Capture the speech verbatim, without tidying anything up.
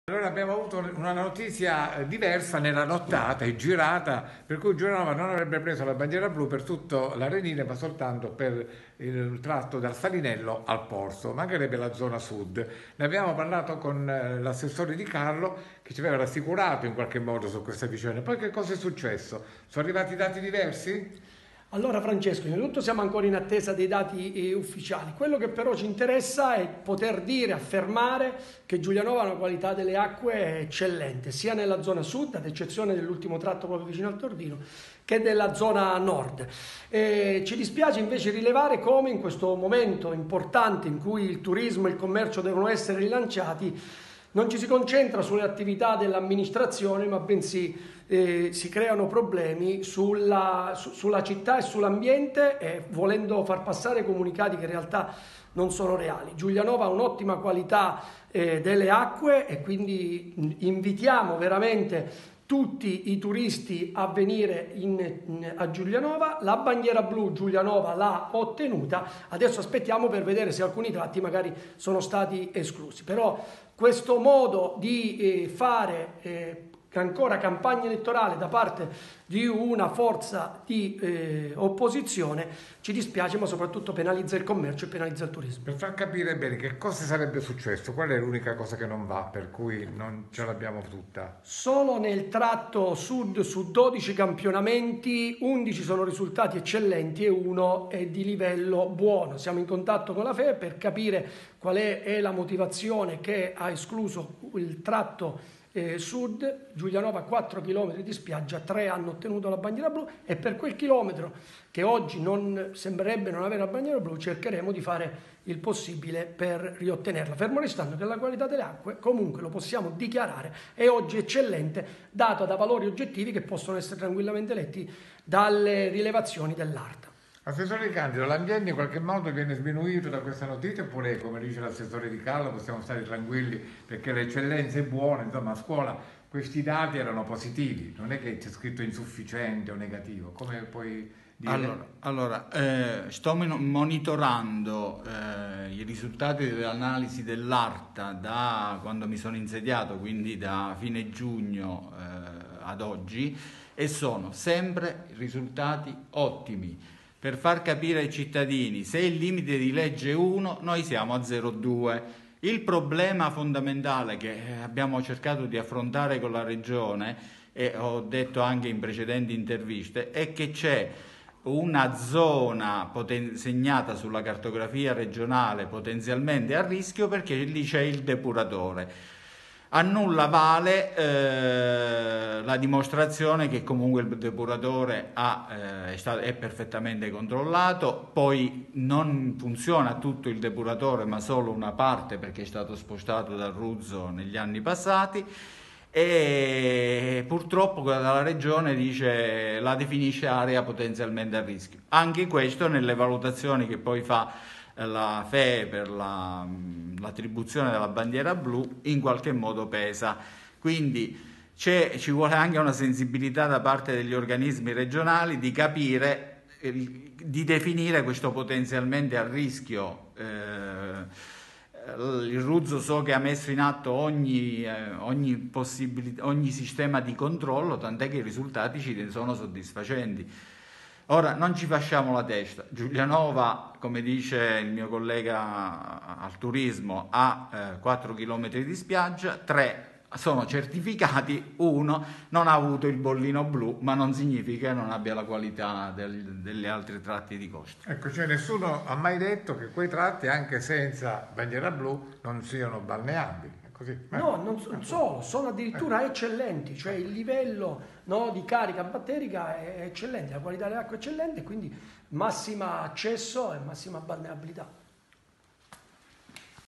Allora abbiamo avuto una notizia diversa nella nottata e girata, per cui Giulianova non avrebbe preso la bandiera blu per tutto l'Arenile, ma soltanto per il tratto dal Salinello al Porto, mancherebbe la zona sud. Ne abbiamo parlato con eh, l'assessore Di Carlo che ci aveva rassicurato in qualche modo su questa vicenda. Poi che cosa è successo? Sono arrivati dati diversi? Allora Francesco, innanzitutto siamo ancora in attesa dei dati eh, ufficiali. Quello che però ci interessa è poter dire, affermare che Giulianova ha una qualità delle acque eccellente, sia nella zona sud, ad eccezione dell'ultimo tratto proprio vicino al Tordino, che nella zona nord. E ci dispiace invece rilevare come in questo momento importante in cui il turismo e il commercio devono essere rilanciati, non ci si concentra sulle attività dell'amministrazione, ma bensì eh, si creano problemi sulla, su, sulla città e sull'ambiente, eh, volendo far passare comunicati che in realtà non sono reali. Giulianova ha un'ottima qualità eh, delle acque e quindi invitiamo veramente tutti i turisti a venire in, in, a Giulianova. La bandiera blu Giulianova l'ha ottenuta, adesso aspettiamo per vedere se alcuni tratti magari sono stati esclusi, però questo modo di eh, fare eh, ancora campagna elettorale da parte di una forza di eh, opposizione ci dispiace, ma soprattutto penalizza il commercio e penalizza il turismo. Per far capire bene che cosa sarebbe successo, qual è l'unica cosa che non va, per cui non ce l'abbiamo tutta? Solo nel tratto sud su dodici campionamenti, undici sono risultati eccellenti e uno è di livello buono. Siamo in contatto con la F E per capire qual è, è la motivazione che ha escluso il tratto Eh, sud. Giulianova quattro chilometri di spiaggia, tre hanno ottenuto la bandiera blu e per quel chilometro che oggi non sembrerebbe non avere la bandiera blu cercheremo di fare il possibile per riottenerla, fermo restando che la qualità delle acque comunque lo possiamo dichiarare è oggi eccellente, data da valori oggettivi che possono essere tranquillamente letti dalle rilevazioni dell'Arta. Assessore Di Candido, l'ambiente in qualche modo viene sminuito da questa notizia oppure, come dice l'assessore Di Carlo, possiamo stare tranquilli perché l'eccellenza è buona, insomma a scuola questi dati erano positivi, non è che c'è scritto insufficiente o negativo, come puoi dire? Allora, allora eh, sto monitorando eh, i risultati dell'analisi dell'Arta da quando mi sono insediato, quindi da fine giugno eh, ad oggi, e sono sempre risultati ottimi. Per far capire ai cittadini, se il limite di legge è uno, noi siamo a zero virgola due. Il problema fondamentale che abbiamo cercato di affrontare con la Regione, e ho detto anche in precedenti interviste, è che c'è una zona poten- segnata sulla cartografia regionale potenzialmente a rischio perché lì c'è il depuratore. A nulla vale eh, la dimostrazione che comunque il depuratore ha, eh, è, stato, è perfettamente controllato, poi non funziona tutto il depuratore ma solo una parte perché è stato spostato dal Ruzzo negli anni passati e purtroppo la Regione dice, la definisce area potenzialmente a rischio. Anche questo nelle valutazioni che poi fa la F E per la, l'attribuzione della bandiera blu in qualche modo pesa, quindi c'è, ci vuole anche una sensibilità da parte degli organismi regionali di capire, eh, di definire questo potenzialmente a rischio. Eh, il Ruzzo so che ha messo in atto ogni, eh, ogni, possibilità, ogni sistema di controllo, tant'è che i risultati ci sono soddisfacenti. Ora non ci facciamo la testa, Giulianova, come dice il mio collega al turismo, ha eh, quattro chilometri di spiaggia, tre sono certificati, uno non ha avuto il bollino blu, ma non significa che non abbia la qualità del, delle altre tratti di costa. Ecco, cioè nessuno ha mai detto che quei tratti anche senza bandiera blu non siano balneabili. Così. No, non so- solo, sono addirittura eccellenti, cioè il livello no, di carica batterica è eccellente, la qualità dell'acqua è eccellente, quindi massima accesso e massima balneabilità.